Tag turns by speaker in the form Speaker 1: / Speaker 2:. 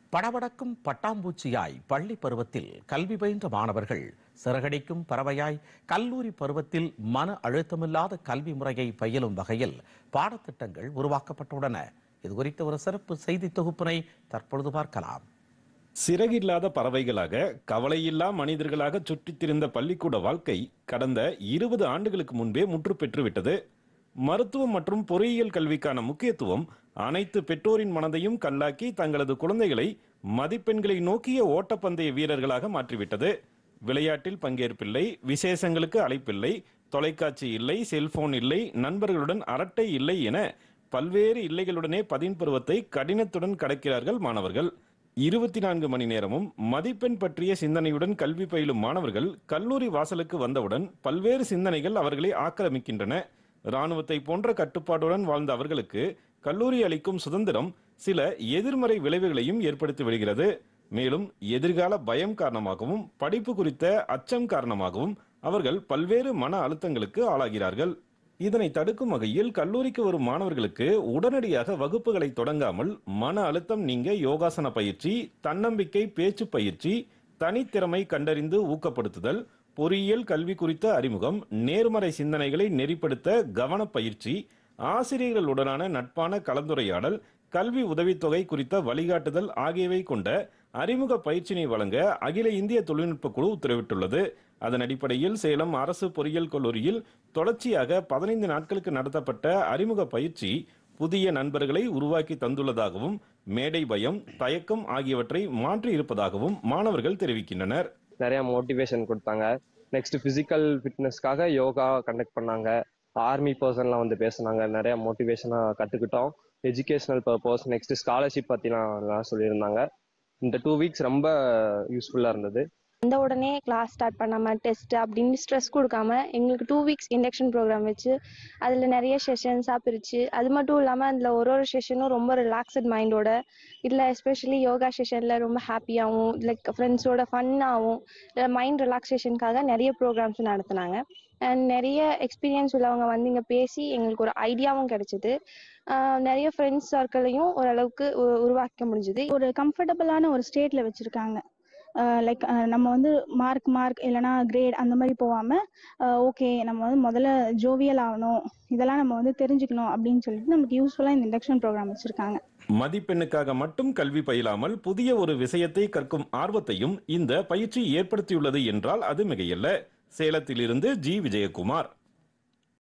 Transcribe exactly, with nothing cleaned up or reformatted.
Speaker 1: படபடக்கும் பட்டாம்பூச்சியாய் பள்ளி பருவத்தில் கல்வி பயின்ற மாணவர்கள் சிறகடிக்கும் பறவையாய் கல்லூரி பருவத்தில் மன அழுத்தமில்லாத கல்வி முறையை பயிலும் வகையில் பாடத்திட்டங்கள் உருவாக்கப்பட்டுள்ளன. இதுகுறித்த ஒரு சிறப்பு செய்தி தொகுப்பினை தற்பொழுது பார்க்கலாம்.
Speaker 2: சிறகில்லாத பறவைகளாக கவலையில்லா மனிதர்களாக சுற்றித் திரிந்த பள்ளிக்கூட வாழ்க்கை கடந்த இருபது ஆண்டுகளுக்கு முன்பே முற்று பெற்று விட்டது. மருத்துவம் மற்றும் பொறியியல் கல்விக்கான முக்கியத்துவம் அனைத்து பெற்றோரின் மனதையும் கல்லாக்கி தங்களது குழந்தைகளை மதிப்பெண்களை நோக்கிய ஓட்டப்பந்தய வீரர்களாக மாற்றிவிட்டது. விளையாட்டில் பங்கேற்பில்லை, விசேஷங்களுக்கு அழைப்பில்லை, தொலைக்காட்சி இல்லை, செல்போன் இல்லை, நண்பர்களுடன் அரட்டை இல்லை என பல்வேறு இல்லைகளுடனே பதின் பருவத்தை கடினத்துடன் கடக்கிறார்கள் மாணவர்கள். இருபத்தி நான்கு மணி நேரமும் மதிப்பெண் பற்றிய சிந்தனையுடன் கல்வி பயிலும் மாணவர்கள் கல்லூரி வாசலுக்கு வந்தவுடன் பல்வேறு சிந்தனைகள் அவர்களை ஆக்கிரமிக்கின்றன. இராணுவத்தை போன்ற கட்டுப்பாட்டுடன் வாழ்ந்த அவர்களுக்கு கல்லூரி அளிக்கும் சுதந்திரம் சில எதிர்மறை விளைவுகளையும் ஏற்படுத்தி விடுகிறது. மேலும் எதிர்கால பயம் காரணமாகவும் படிப்பு குறித்த அச்சம் காரணமாகவும் அவர்கள் பல்வேறு மன அழுத்தங்களுக்கு ஆளாகிறார்கள். இதனை தடுக்கும் வகையில் கல்லூரிக்கு வரும் மாணவர்களுக்கு உடனடியாக வகுப்புகளை தொடங்காமல் மன அழுத்தம் நீங்க யோகாசன பயிற்சி, தன்னம்பிக்கை பேச்சு பயிற்சி, தனித்திறமை கண்டறிந்து ஊக்கப்படுத்துதல், பொறியியல் கல்வி குறித்த அறிமுகம், நேர்மறை சிந்தனைகளை நெறிப்படுத்த கவன பயிற்சி, ஆசிரியர்களுடனான நட்பான கலந்துரையாடல், கல்வி உதவித்தொகை குறித்த வழிகாட்டுதல் ஆகியவை கொண்ட அறிமுக பயிற்சியினை வழங்க அகில இந்திய தொழில்நுட்ப குழு உத்தரவிட்டுள்ளது. அதன் அடிப்படையில் சேலம் அரசு பொறியியல் கல்லூரியில் தொடர்ச்சியாக பதினைந்து நாட்களுக்கு நடத்தப்பட்ட அறிமுக பயிற்சி புதிய நண்பர்களை உருவாக்கி தந்துள்ளதாகவும் மேடை பயம், தயக்கம் ஆகியவற்றை மாற்றி இருப்பதாகவும் மாணவர்கள் தெரிவிக்கின்றனர்.
Speaker 3: நிறைய மோட்டிவேஷன் கொடுத்தாங்க. நெக்ஸ்ட் பிசிக்கல் ஃபிட்னஸ்க்காக யோகா கண்டக்ட் பண்ணாங்க. ஆர்மி பர்சன்லாம் வந்து பேசினாங்க. நிறைய மோட்டிவேஷனா கத்துக்கிட்டோம். எஜுகேஷனல் பர்பஸ், நெக்ஸ்ட் ஸ்காலர்ஷிப் பத்திலாம் சொல்லியிருந்தாங்க. இந்த டூ வீக்ஸ் ரொம்ப யூஸ்ஃபுல்லா இருந்தது.
Speaker 4: இந்த உடனே கிளாஸ் ஸ்டார்ட் பண்ணாம டெஸ்ட் அப்படின்னு ஸ்ட்ரெஸ் கொடுக்காம எங்களுக்கு டூ வீக்ஸ் இண்டக்ஷன் ப்ரோக்ராம் வச்சு அதில் நிறைய செஷன்ஸாக பிரித்து, அது மட்டும் இல்லாமல் அதில் ஒரு ஒரு செஷனும் ரொம்ப ரிலாக்ஸ்ட் மைண்டோட, இல்லை எஸ்பெஷலி யோகா செஷனில் ரொம்ப ஹாப்பியாகவும் லைக் ஃப்ரெண்ட்ஸோட ஃபன்னாகவும் இல்லை மைண்ட் ரிலாக்ஸேஷனுக்காக நிறைய ப்ரோக்ராம்ஸ் நடத்தினாங்க. அண்ட் நிறைய எக்ஸ்பீரியன்ஸ் உள்ளவங்க வந்து இங்கே பேசி எங்களுக்கு ஒரு ஐடியாவும் கிடைச்சிது. நிறைய ஃப்ரெண்ட்ஸ் சர்க்கிளையும் ஓரளவுக்கு உருவாக்க முடிஞ்சுது.
Speaker 5: ஒரு கம்ஃபர்டபுளான ஒரு ஸ்டேட்ல வச்சுருக்காங்க. லைக் நம்ம வந்து மார்க் மார்க் இல்லைனா கிரேட் அந்த மாதிரி போகாமல் ஓகே நம்ம வந்து முதல்ல ஜோவியல் ஆகணும், இதெல்லாம் நம்ம வந்து தெரிஞ்சுக்கணும் அப்படின்னு சொல்லிட்டு நமக்கு யூஸ்ஃபுல்லாக இந்த இண்டக்ஷன் ப்ரோக்ராம் வச்சுருக்காங்க.
Speaker 2: மதிப்பெண்ணுக்காக மட்டும் கல்வி பயிலாமல் புதிய ஒரு விஷயத்தை கற்கும் ஆர்வத்தையும் இந்த பயிற்சி ஏற்படுத்தியுள்ளது என்றால் அது மிகையல்ல. சேலத்திலிருந்து ஜி விஜயகுமார்.